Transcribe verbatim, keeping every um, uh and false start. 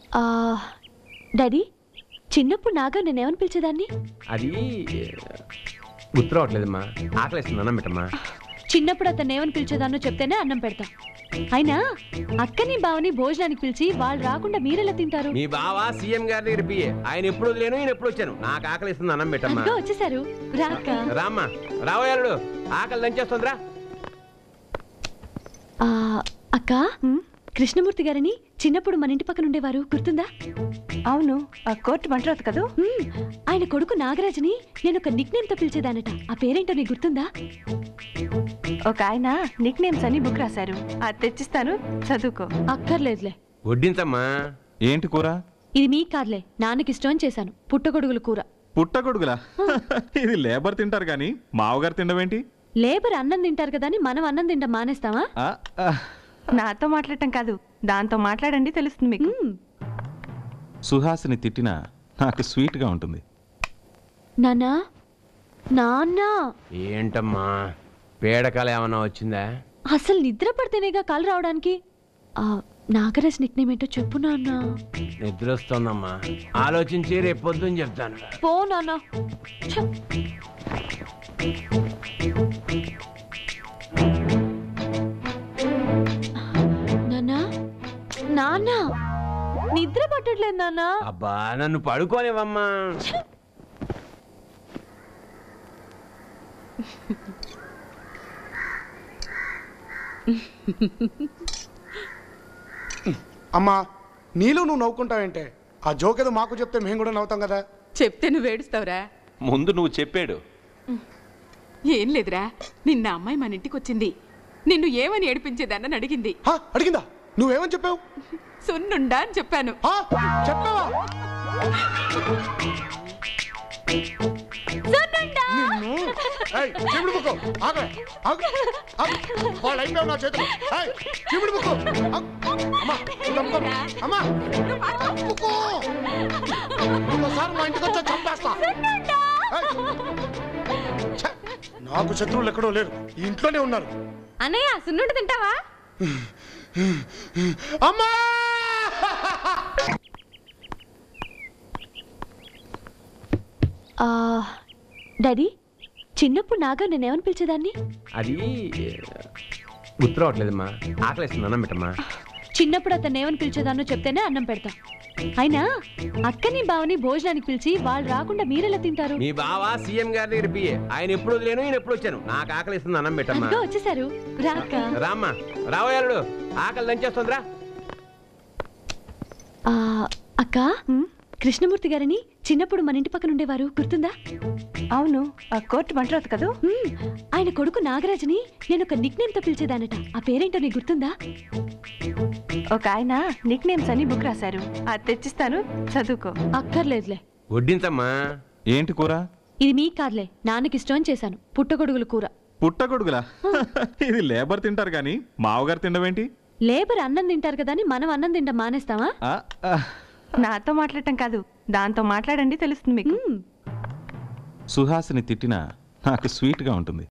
Daddy చిన్నప్పుడు నాగా నేనేమని పిలిచేదాన్ని? అది గుర్తు రావట్లేదమ్మా. ఆకలిస్తుంది, అన్నం పెట్టమ్మా. చిన్నప్పుడు అతను ఏమని పిలిచేదాన్నో చెప్తేనే అన్నం పెడతా. అయినా అక్కని బావని భోజనానికి పిలిచి వాళ్ళు రాకుండా మీరెలా తింటారు? మీ బావ సీఎం గారి దగ్గర పియ్యే. ఆయన ఎప్పుడు వదిలేను, ఈయన ఎప్పుడు వచ్చాను. నాకు ఆకలిస్తుంది, అన్నం పెట్టమ్మా. వచ్చేసారు రాక రామ్మా, రావయాలుడు. ఆకలి దంచేస్తుందిరా. అక్క, కృష్ణమూర్తి గారిని చిన్నప్పుడు మన ఇంటి పక్కన ఉండేవారు, గుర్తుందా? అవును, ఆ కోర్టు మంటరాదు కదా. ఆయన కొడుకు నాగరాజుని నేను ఒక నిక్ నేమ్ తో పిలిచేదానట. ఆ పేరేంటో నీకు గుర్తుందా? ఒక ఆయన నిక్ నేమ్స్ అని బుక్ రాశారు, అది తెచ్చిస్తాను, చదువుకో. అక్కర్లేదులే. వడ్డించమ్మా. ఏంటి కూర? ఇది మీ కార్లే, నాన్నకి ఇష్టం చేశాను. పుట్టగొడుగుల కూర. పుట్టగొడుగులా? ఇది లేబర్ తింటారు గాని మావగారు తినవేంటి? లేబర్ అన్నం తింటారు కదా అని మనం అన్నం తింటాం మానేస్తావా? నాతో మాట్లాడటం కాదు, దాంతో మాట్లాడండి, తెలుస్తుంది మీకు. సుహాసిని తిట్టినా నాకు స్వీట్ గా ఉంటుంది. నాన్నా, నాన్న. ఏంటమ్మా, పేడకాల ఏమన్నా వచ్చిందా? అసలు నిద్ర పడితేనేగా కాలు రావడానికి. నాగరాజ్ నిక్ నేమ్ ఏంటో చెప్పు నాన్న. నిద్ర వస్తుందమ్మా, ఆలోచించి రేపు పొద్దున్న చెప్తాను. పో నాన్న. నాన్నా, నాన్న నిద్ర పట్టట్లేదు నాన్న. అబ్బా, నన్ను పడుకోనివమ్మా. అమ్మా, నీళ్ళు నువ్వు నవ్వుకుంటావేంటే? ఆ జోక్ ఏదో మాకు చెప్తే మేము కూడా నవ్వుతాం కదా. చెప్తే నువ్వు ఏడుస్తావురా? ముందు నువ్వు చెప్పాడు. ఏం లేదురా, నిన్న అమ్మాయి మన ఇంటికి వచ్చింది. నిన్ను ఏమని ఏడిపించేదాన్ని అడిగింది. అడిగిందా? నువ్వేమని చెప్పావు? సున్నుండా అని చెప్పాను. చెప్పావా? నాకు శత్రువులు ఎక్కడో లేరు, ఇంట్లోనే ఉన్నారు. అన్నయ్య, సున్నుండ తింటావా? అమ్మా! డాడీ చిన్నప్పుడు నాగా నేనేమని పిలిచేదాన్ని? అది గుర్తు రావట్లేదమ్మా. ఆకలిస్తుంది, అన్నం పెట్టమ్మా. చిన్నప్పుడు అతను ఏమని పిలిచేదాన్నో చెప్తేనే అన్నం పెడతా. అయినా అక్కని బావని భోజనానికి పిలిచి వాళ్ళు రాకుండా మీరెలా తింటారు? మీ బావ సీఎం గారి దగ్గర పియ్యే. ఆయన ఎప్పుడు వదిలేను, ఈయన ఎప్పుడు వచ్చాను. నాకు ఆకలిస్తుంది, అన్నం పెట్టమ్మా. వచ్చేసారు రాక రామ్మా, రావయాలుడు. ఆకలి దంచేస్తుందిరా. అక్క, కృష్ణమూర్తి గారిని చిన్నప్పుడు మన ఇంటి పక్కన ఉండేవారు, గుర్తుందా? అవును, ఆ కోర్టు మంటరాదు కదా. ఆయన కొడుకు నాగరాజుని నేను ఒక నిక్ నేమ్ తో పిలిచేదానట. ఆ పేరేంటో నీకు గుర్తుందా? ఒక ఆయన నిక్ నేమ్స్ అని బుక్ రాశారు, అది తెచ్చిస్తాను, చదువుకో. అక్కర్లేదులే. వడ్డించమ్మా. ఏంటి కూర? ఇది మీ కార్లే, నాన్నకి ఇష్టం చేశాను. పుట్టగొడుగుల కూర. పుట్టగొడుగులా? ఇది లేబర్ తింటారు గాని మావగారు తినవేంటి? లేబర్ అన్నం తింటారు కదా అని మనం అన్నం తింటాం మానేస్తావా? నాతో మాట్లాడటం కాదు, దాంతో మాట్లాడండి, తెలుస్తుంది మీకు. సుహాసిని తిట్టినా నాకు స్వీట్ గా ఉంటుంది.